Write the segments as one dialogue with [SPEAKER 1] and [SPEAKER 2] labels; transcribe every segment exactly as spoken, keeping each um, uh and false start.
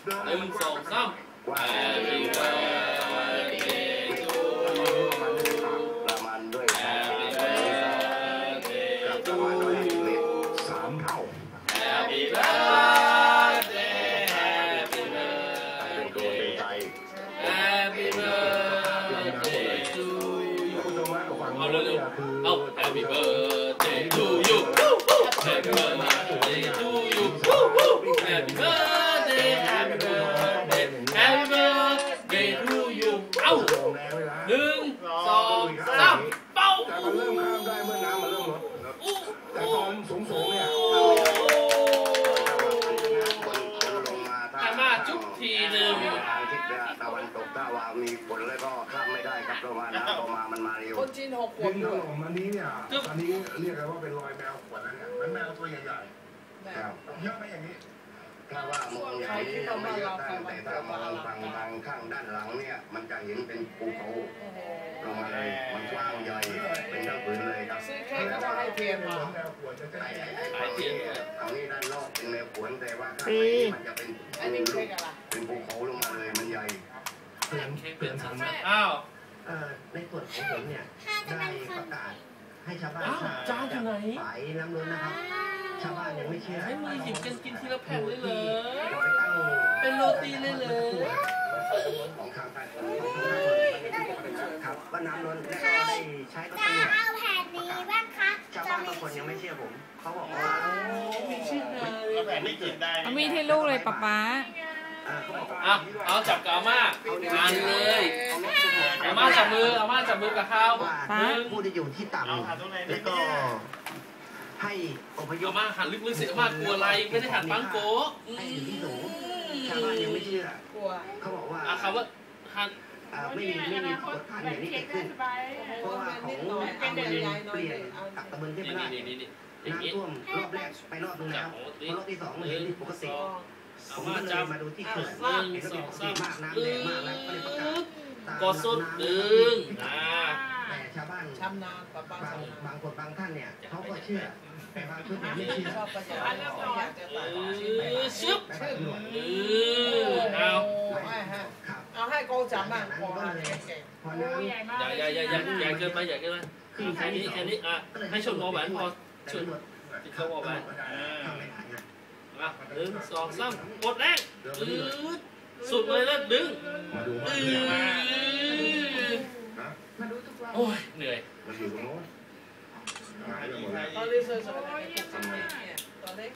[SPEAKER 1] หนึ่งสองสาม Happy birthday to you
[SPEAKER 2] ประมาณด้วย
[SPEAKER 1] Happy birthday to you
[SPEAKER 2] สามเท่า
[SPEAKER 1] Happy birthday Happy birthday Happy birthday to you เอาเร็วๆเอา Happy birthday to you Happy birthday to you Happy birthday Happy birthday Happy birthday to you เอาหนึ่งสองสามเป้า
[SPEAKER 2] แต่มันเริ่มข้ามได้เมื่อน้ำมันเริ่มลดแต่ตอนสูงๆเนี่ย
[SPEAKER 1] แต่มาจุ๊บทีหนึ่ง
[SPEAKER 2] ทางทิศตะวันตกถ้าว่ามีฝนแล้วก็ข้ามไม่ได้ครับเพราะว่าน้ำพอมามันมาเร็ว
[SPEAKER 3] คนจีนหกขว
[SPEAKER 4] ดิ
[SPEAKER 3] บ
[SPEAKER 4] นถ
[SPEAKER 3] ด้วย
[SPEAKER 4] ล่มอันนี้เนี่ยอันนี้เรียกกันว่าเป็นรอยแมวขวดแล้วเนี่ยเหมือนแมวตัวใหญ่
[SPEAKER 2] ครับ
[SPEAKER 4] ๆเยอะไหมอย่างนี้
[SPEAKER 2] ถ้าว่ามองอย่างนี้ยังไม่เยอะแต่ถ้ามองฝั่งทางข้างด้านหลังเนี่ยมันจะเห็นเป็นภูเขาลงมาเลยมันกว้างใหญ่เป็นทั้งผืนเลยครับ
[SPEAKER 3] ซื้อเค้กก็ต้องให้เทียนมา
[SPEAKER 4] แมวขวดจะใกล้
[SPEAKER 2] ไอ้ไอ้ไอ้ที่ทางนี้ด้านนอกเป็นแนวขวนแต่ว่าข้างในนี่มันจะเป็น
[SPEAKER 3] อันนี้เค้กอะไร
[SPEAKER 2] เป็นภูเขาลงมาเลยมันใหญ่
[SPEAKER 4] เตือน
[SPEAKER 1] เค้ก
[SPEAKER 4] เตื
[SPEAKER 1] เป็
[SPEAKER 4] อน น
[SPEAKER 1] สั
[SPEAKER 4] ทั
[SPEAKER 1] น
[SPEAKER 4] น
[SPEAKER 1] ๆอ้าว
[SPEAKER 5] เอ่อในส่วนของผมเนี่ยได้ประกาศให้ชาวบ้าน
[SPEAKER 1] อ้าวจานอยู่ไหน
[SPEAKER 5] ฝ่ายน้ำล้นนะครับ ชาวบ้านยังไม่เชื่อ
[SPEAKER 1] ให้มือหยิบกันกินทีละแผ่นเลยเหรอ
[SPEAKER 5] เราไปตั้ง
[SPEAKER 1] เป็นโรตีเลยเหรอ
[SPEAKER 2] ของทางใต้ของ
[SPEAKER 5] ครับว่าน้ำล้นแล้วก็ได้ใช้รถตำรวจ
[SPEAKER 6] เอาแผ่นนี้บ้างคะ
[SPEAKER 5] ชาวบ้านบางคนยังไม่เชื่อผม เขาบอกว่า
[SPEAKER 1] มีชื่อเลย
[SPEAKER 7] แล้วแบบไม่กินได้
[SPEAKER 8] เอามีดให้ลูกเลยป๊าป๊า
[SPEAKER 5] เอ่อเขาบอกว่า
[SPEAKER 1] เอาเอาจับกับอาม่าอ่านเลยอาม่าจับมืออาม่าจับมือกับเขา
[SPEAKER 5] ว่า
[SPEAKER 8] ป๊า
[SPEAKER 5] ผู้ที่อยู่ที่ต่ำแล้วก็ให้อพย
[SPEAKER 1] อา
[SPEAKER 5] พ
[SPEAKER 1] ม่าหันลึกๆสิอาม่ากลัวอะไรไม่ได้หันปังโกะ
[SPEAKER 5] ให้อยู่ที่สูงชาวบ้านยังไม่เชื่อ
[SPEAKER 3] กลัว
[SPEAKER 5] เขาบอกว่า
[SPEAKER 1] อ่ะคำว่าหัน
[SPEAKER 5] อ่าไม่มีไม่มีกฎพันอย่างนี้เกิดขึ้น เพราะว่าของอำเภอเปลี่ยนตักตะเบินขึ้น
[SPEAKER 1] นี่
[SPEAKER 5] ไม่ได้
[SPEAKER 1] นี่นี่นี่อย่างนี้
[SPEAKER 5] น้ำท่วมรอบแรกไปรอบนึงแล้วพอรอบที่สองมันเห็นปกติ
[SPEAKER 1] อา
[SPEAKER 5] ผม
[SPEAKER 1] ม่า
[SPEAKER 5] ก็เล
[SPEAKER 1] จั
[SPEAKER 5] ย
[SPEAKER 1] บ
[SPEAKER 5] มาดูที่เขื่อน
[SPEAKER 1] หนึ่ง
[SPEAKER 5] เห็น
[SPEAKER 1] ส
[SPEAKER 5] ว่า
[SPEAKER 1] อง
[SPEAKER 5] ปก
[SPEAKER 1] สา
[SPEAKER 5] ติ
[SPEAKER 1] ม
[SPEAKER 5] มากน้ำแรงมากแล้วก็เลยประกาศตาม
[SPEAKER 1] กดสุดดึงอ่า
[SPEAKER 5] แต่ชาวบ้าน
[SPEAKER 3] ชำนาญป้าป้า
[SPEAKER 5] บาง
[SPEAKER 3] ชำนาญ
[SPEAKER 5] บางคนบางท่านเนี่ยเขาก็เชื่อแต่บางคนยังไม่เชื่อ
[SPEAKER 3] ชอบประหยัดอยากจะ
[SPEAKER 1] เอ
[SPEAKER 3] ตัด
[SPEAKER 1] อชึบ
[SPEAKER 5] ไปตำรวจ
[SPEAKER 1] เออเอา
[SPEAKER 3] ให้ฮะ
[SPEAKER 5] ครับ
[SPEAKER 3] เอาให้โกจับบ้างพอเก่ง
[SPEAKER 5] พอน้ำ
[SPEAKER 1] อย่าอย่าอย่าอย่าอย่าเกินไปอย่าเกินไปคือแค่นี้แค่นี้อ่ะให้ชนหัวแหวนพอชนติดเข้าหัวแหวนอ่า
[SPEAKER 5] ทำไม่ได้นะ
[SPEAKER 1] อ่ะหนึ่งสองสามกดแรงอืดสุดเลยแล้วดึง
[SPEAKER 4] มาดูว่า
[SPEAKER 1] อื
[SPEAKER 4] เนี่ย
[SPEAKER 1] ด
[SPEAKER 3] มาดูทุกวัน
[SPEAKER 1] โอ้ยเหนื่อย
[SPEAKER 4] มันอยู่ตรงโน้นหายไปหมดแล้ว
[SPEAKER 3] ตอนนี้สวยๆตอนเล็ก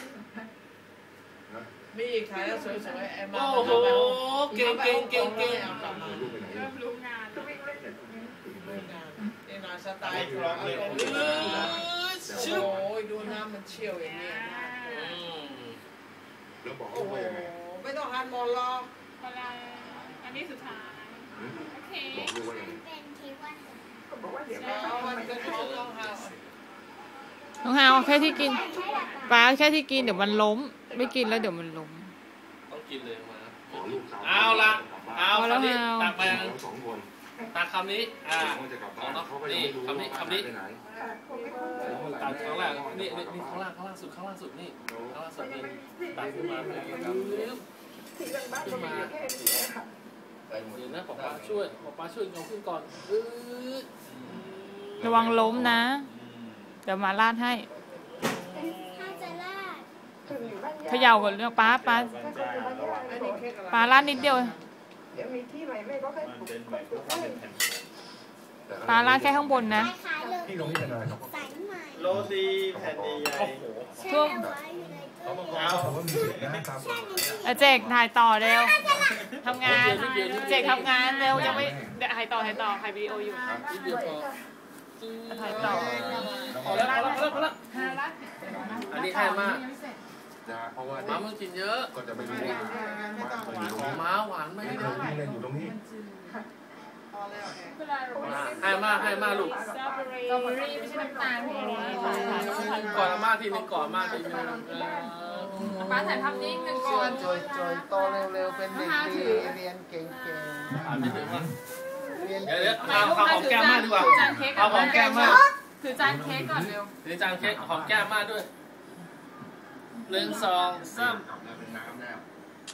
[SPEAKER 3] มีอีกขายแล้วสวยๆไอ้มา
[SPEAKER 1] โอ้โหเก่งเก่งเก่งเก่ง
[SPEAKER 4] ลูกไปไหน
[SPEAKER 6] เริ่มรู้งานก็วิ่งเล่น
[SPEAKER 3] นี่นาสไตล์ของเอาตรง
[SPEAKER 1] อื
[SPEAKER 3] นี้
[SPEAKER 1] ดชึบ
[SPEAKER 3] โอ้ยดูน้ำมันเชี่ยวอย่างนี้
[SPEAKER 1] อืม
[SPEAKER 4] แล้วบอก
[SPEAKER 3] โอ้
[SPEAKER 4] เขา
[SPEAKER 3] โห
[SPEAKER 4] ว่ายังไง
[SPEAKER 3] ไม่ต้องหันมองรอ
[SPEAKER 6] เวลาอันนี้สุดท้ายโอเค
[SPEAKER 4] บอกลูกว่ายังไง
[SPEAKER 6] เป็นทีวัน
[SPEAKER 4] บอกว่าเดี๋ยว
[SPEAKER 3] เอาวันก็ต้องหา
[SPEAKER 8] น้องฮาวเอาแค่ที่กินป๊าแค่ที่กินเดี๋ยวมันล้ม ไม่กินแล้วเดี๋ยวมันล้ม
[SPEAKER 1] ต้องกินเลยมา
[SPEAKER 4] ขอลูกสาว
[SPEAKER 1] เอาละเอาคำนี้ตักไป
[SPEAKER 4] สองคน
[SPEAKER 1] ตักคำนี้อ่า
[SPEAKER 4] เขาจะกลับบ้านเขาก็ยัง
[SPEAKER 1] นี่
[SPEAKER 4] ไม่รู้
[SPEAKER 1] คำนี้
[SPEAKER 4] ว่า
[SPEAKER 1] คำนี้
[SPEAKER 4] ไปไหน
[SPEAKER 1] ตักข้างล่างนี่นี่นี่ข้างล่างข้างล่างสุดข้างล่างสุดนี่ข้างล่างสุดนี่ตักขึ้นมาเลยครับขึ้นมาเดี๋ยวนะป๊าป๊าช่วยป๊าป๊าช่วยเงาขึ้นก่อนอือ
[SPEAKER 8] ระวังล้มนะ เดี๋ยวมาลาดให้
[SPEAKER 6] ถ้าจะลาด
[SPEAKER 8] เขย่าก่อนเรื่องป๊าป๊า
[SPEAKER 3] อันนี้เค้กอะไร
[SPEAKER 8] ป๊าลาดนิดเดียว
[SPEAKER 9] เดี๋ยวมีที่ใหม่แม่ก็ค่อยปลูกค่อยปลูกให้
[SPEAKER 8] ป๊าลาดแค่ข้างบนนะ
[SPEAKER 6] คล้ายๆเลย
[SPEAKER 4] ที่ตรงนี้เป็นอะไรครับ
[SPEAKER 6] สายใหม่
[SPEAKER 7] โรตีแผ่นใหญ่
[SPEAKER 1] โอ้โห
[SPEAKER 6] แช่เอาไว้อยู่ในตู้เย็น
[SPEAKER 4] เขาบอกว่ามีสิทธิ์นะครับ
[SPEAKER 6] แช่ในตู้เย็น
[SPEAKER 8] เอาเจกถ่ายต่อเร็วทำงาน เจกทำงานเร็วยังไม่เดี๋ยวถ่ายต่อถ่ายต่อถ่ายวิดีโออยู่
[SPEAKER 1] นิดเดียวพอ
[SPEAKER 8] ถ่ายต่อ
[SPEAKER 1] พอแล้วพอแล้วพอแล้วอันนี้ให้มาก
[SPEAKER 4] นะเพราะว่า
[SPEAKER 1] ม้ามันกินเยอะ
[SPEAKER 4] ก็จะไม่รู้ว่ามันอยู่ตรง
[SPEAKER 1] ของ
[SPEAKER 4] นี้
[SPEAKER 1] ม้าหวานไม่
[SPEAKER 4] ไม่
[SPEAKER 1] ได้
[SPEAKER 4] ได้เล่นอยู่ตรงนี้
[SPEAKER 3] พอแล้ว
[SPEAKER 1] ให้มากให้มากลูก
[SPEAKER 8] สตรอเบอรี่ไม่ใช่น้ำตาลนี่
[SPEAKER 1] ก่อนมากทีนึงก่อนมากทีนึง
[SPEAKER 8] ป๊าถ่ายภาพนิ่งหนึ่งก่
[SPEAKER 3] เชื่
[SPEAKER 8] อ
[SPEAKER 3] อน จอยจอยโตเร็วๆเป็นเด็กดีเรียนเก่ง
[SPEAKER 1] อ่านไม่ถึงว่า
[SPEAKER 3] ๆเรียน
[SPEAKER 1] เดี๋ยวเดี๋ยวเอาเอาหอมแก้มมากดีกว่า
[SPEAKER 8] จานเค้ก
[SPEAKER 1] เอาหอมแก้มมาก
[SPEAKER 8] ถือจานเค้กก่อนเร็ว
[SPEAKER 1] นี่จานเค้กหอมแก้มมากด้วยหนึ่งสองสาม
[SPEAKER 4] เป็นน้ำแล้วเป็นน้ำ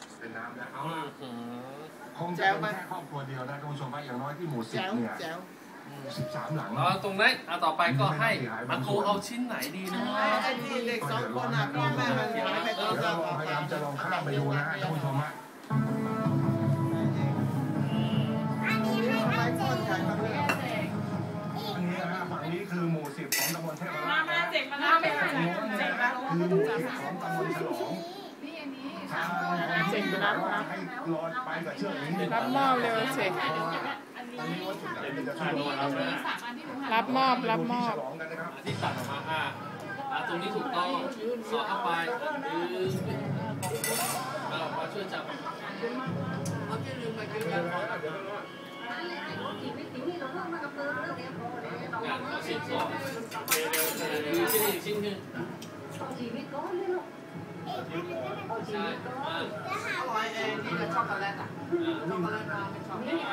[SPEAKER 4] ามนะเอาล่ะคงจะเป็นแค่ครอบครัวเดียวนะท่านผู้ชมว่าอย่างน้อยที่หมู่สิบ
[SPEAKER 3] แจ๋ว
[SPEAKER 4] เนี่ย
[SPEAKER 3] แจ๋ว
[SPEAKER 4] สิบสามหลัง
[SPEAKER 1] เอาตรงนั้นเอาต่อไปก็ให้อาโกเอาชิ้นไหนดีนะ
[SPEAKER 3] ไอ้ที่เด็กสองคนอ่ะพ่อแม่มันไม่ไป
[SPEAKER 4] เดี๋
[SPEAKER 3] ต่
[SPEAKER 4] ย
[SPEAKER 3] อ
[SPEAKER 4] วเราพยายามจะลองข้ามไปดูนะฮะท่านผู้ชมฮะ
[SPEAKER 3] ทำไมก้อนใหญ่มาเลย
[SPEAKER 4] อันนี้นะฮะฝั่งนี้คือหมู่สิบของตำบลเทพ
[SPEAKER 6] มา
[SPEAKER 4] ราช
[SPEAKER 6] มา
[SPEAKER 4] นะ
[SPEAKER 6] เจ็บมาแล้วไม่
[SPEAKER 4] ฝั่
[SPEAKER 6] ทั
[SPEAKER 4] ง
[SPEAKER 6] น
[SPEAKER 4] โน้นเนี่ยนะคือหมู่สิบของตำบลฉลอง
[SPEAKER 6] นี่อันนี้
[SPEAKER 4] ทางเจ็บนะให้รอไปกับเชือกนี้
[SPEAKER 8] รับมอบเร็วเสก
[SPEAKER 6] อันนี้
[SPEAKER 4] ตอนนี้วัตถุใหญ่เป็นจะ
[SPEAKER 6] อั
[SPEAKER 4] ทาน น
[SPEAKER 6] นี้
[SPEAKER 4] มา
[SPEAKER 6] อั
[SPEAKER 4] แล้ว
[SPEAKER 6] น
[SPEAKER 4] นะ
[SPEAKER 6] นี้สามอันที่หนูหัน
[SPEAKER 8] รับมอบรับมอบ
[SPEAKER 4] ฉลองกันนะครับ
[SPEAKER 1] ที่ตัดออกมาอ่ะอ่ะตรงนี้ถูกต้องสอดเข้าไปดึงเอามาช่วยจับงานเอาสิบสองดูชิ้นอีกชิ้นหนึ่งใช่อ่ะ
[SPEAKER 3] อร่อยเองนี่เป็นช็อกโกแลตอ่ะช็อกโกแลตมาเป็นช็อกโกแลต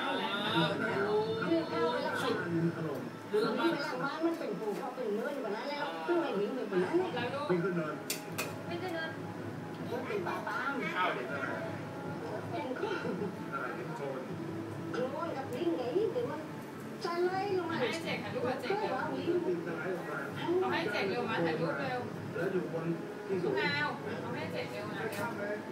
[SPEAKER 1] ชุดเรื่องมาก
[SPEAKER 4] นี่คือเนินข้าวเด็กอะไรอะไรที่โซน
[SPEAKER 6] ให้เจ็กถ่ายรูปกับเจ็กเร็ว
[SPEAKER 4] ดินสไลด์ลงมา
[SPEAKER 6] เอาให้เจ็กเร็วมาถ่ายรูปเร็ว
[SPEAKER 4] แล้วอยู่บนที่สู
[SPEAKER 6] ทุก
[SPEAKER 4] ง
[SPEAKER 6] แนวเอาให้เจ็กเร็วนะเร็ว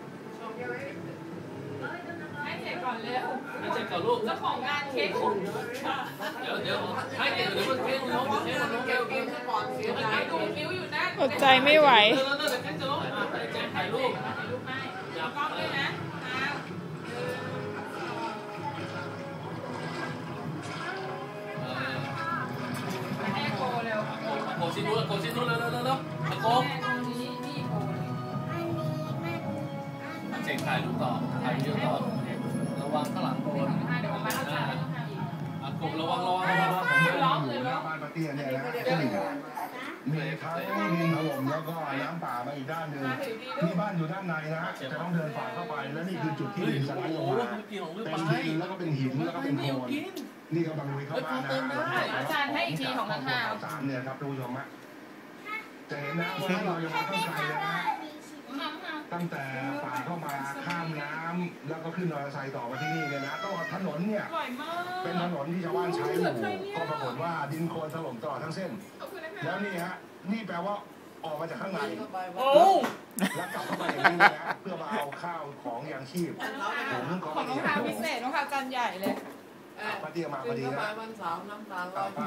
[SPEAKER 6] ให้เจ็กก่อนเร็ว
[SPEAKER 1] ให้เจ็บก่อนลูก
[SPEAKER 6] เจ้าของงานเค้กคุณ
[SPEAKER 1] เดี๋ยวเดี๋ยวให้เจ็บเดี๋ยวมันเค้กน้องเค้กน้องเค้ก
[SPEAKER 3] เกมซะก่อนเสีย
[SPEAKER 6] มัน
[SPEAKER 3] ใจ
[SPEAKER 6] ให้ดูคิ้วอยู่นะ
[SPEAKER 8] อดใจไม่ไหว
[SPEAKER 1] เดี๋ยวเดี๋ยวเค้กจะร้องอ่ะให้เจ็บถ่ายรูป
[SPEAKER 6] ถ่ายรูปให้อย่ากล้องเลยนะให้โกเร็ว
[SPEAKER 1] โกชินุโกชินุเร็วเร็วเร็วเร็วโก
[SPEAKER 6] ตรงนี้นี่โกเลย
[SPEAKER 1] เจ็บถ่ายรูปต่อถ่ายเยอะต่อระวังข้างหลังโดน
[SPEAKER 6] เดี๋ยวมาเอาใจให้ต้องทำอีก
[SPEAKER 1] อ่ะกบระวังระวังระวัง
[SPEAKER 4] ผมอยู่หน้าบ้านป้าเตี้ยเนี่ยนะที่มีทั้งดินถล่มแล้วก็น้ำป่ามาอีกด้านหนึ่งที่บ้านอยู่ด้านในนะจะต้องเดินฝ่าเข้าไปแล้วนี่คือจุดที่ดินสไลด์ลงมาเป็นดินแล้วก็เป็นหินแล้วก็เป็นโคลนนี่กำลังลุยเข้าบ้านนะ
[SPEAKER 6] อาจารย์ให้อีกทีของข้างห้าว
[SPEAKER 4] สามเนี่ยครับท่านผู้ชมฮะจะเห็นนะว่าเรายังมาต้องไกลเลยนะตั้งแต่ฝ่าเข้ามาข้ามน้ำแล้วก็ขึ้นมอเตอร์ไซค์ต่อมาที่นี่เนี่ยนะต้องถนนเนี่ย
[SPEAKER 6] อร่อยมาก
[SPEAKER 4] เป็นถนนที่ชาวบ้านใช้อยู่ก็ปรากฏว่าดินโคลนถล่มตลอดทั้งเส้น แล้วนี่ฮะนี่แปลว่าออกมาจากข้างใน
[SPEAKER 1] โอ้
[SPEAKER 4] แล้วกลับเข้าไปอย่างนี้นะเพื่อมาเอาข้าวของยางชีพผมก็
[SPEAKER 6] ของรองเท้าพิเศษรองเท้าจานใหญ่เลย
[SPEAKER 4] ป้าเตี้ยมาพอดี
[SPEAKER 3] เข้า
[SPEAKER 4] นะ
[SPEAKER 3] ไปวันเสาร์น้ำตาลร้อย
[SPEAKER 4] ป้า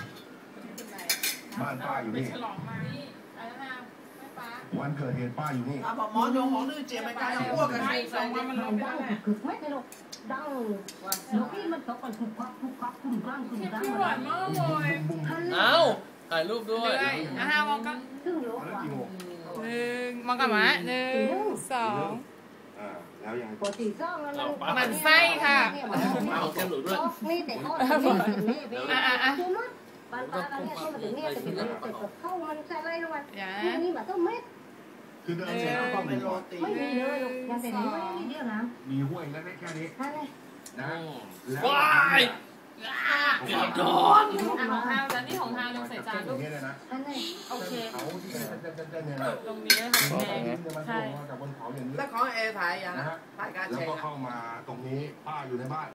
[SPEAKER 4] บ้านป้าอยู่นี่
[SPEAKER 6] ฉลองมานี่อะไรนะไม่ป้า
[SPEAKER 4] วันเกิดเหตุป้าอยู่นี่
[SPEAKER 3] ถ้าบอกหมอโยงของดื้อเจี๊ยบไม่กล้าจะอ้วกกัน
[SPEAKER 6] ไม่สองวันมันลงไปแล้วแหละ
[SPEAKER 10] cực mấy cái lục đau lúc khi mình có còn cục cọc cục cọc cùng răng cùng
[SPEAKER 6] เค้ก
[SPEAKER 10] răng
[SPEAKER 6] ที่หวานมากเลย
[SPEAKER 1] เอาถ่ายรูปด้วย
[SPEAKER 6] เลยอ่ะฮะมองกัน
[SPEAKER 10] thương lỗ
[SPEAKER 4] แล้วกี่โมง
[SPEAKER 8] หนึ่งมองกับหมาหนึ่งสอง
[SPEAKER 4] อ่าแล้วยัง
[SPEAKER 10] của tỷ do nó
[SPEAKER 8] หมันไส้ค่ะ
[SPEAKER 1] เอาแก้มหลุดด้วย
[SPEAKER 10] nghe để con nghe về
[SPEAKER 8] À, à, à.
[SPEAKER 10] chú mất bạn ta là nghe con nghe từ từ từ không mình xa đây luôn mà
[SPEAKER 8] อย่า
[SPEAKER 10] nhưng mà tôi mất
[SPEAKER 4] คือเดินเสร็จแล้วก็
[SPEAKER 3] เป็
[SPEAKER 4] มี
[SPEAKER 3] นโรตี
[SPEAKER 10] mấy gì nữa luôn nhà tiền mấy cái gì làm
[SPEAKER 4] มีห้วยแล้วได้แค่นี้
[SPEAKER 10] ha đây
[SPEAKER 4] นะแล้ว
[SPEAKER 1] ว้ายเกือบโดน
[SPEAKER 6] อ่ะของฮาวแล้วนี่ของฮาวลงใส่จานลูก
[SPEAKER 4] นี้เลยนะ
[SPEAKER 10] ha đây
[SPEAKER 6] โอเค
[SPEAKER 4] เขาที่เนี่ยนะ
[SPEAKER 6] ตรงนี้เลยค่ะแดง
[SPEAKER 4] ใช่จากบนเขาอย่างนี้
[SPEAKER 3] แล้วของเอถ่ายยัง
[SPEAKER 4] นะฮะ
[SPEAKER 3] ถ่ายการ
[SPEAKER 4] แล้ว
[SPEAKER 3] แชร์
[SPEAKER 4] ก็เข้ามาตรงนี้ป้าอยู่ในบ้าน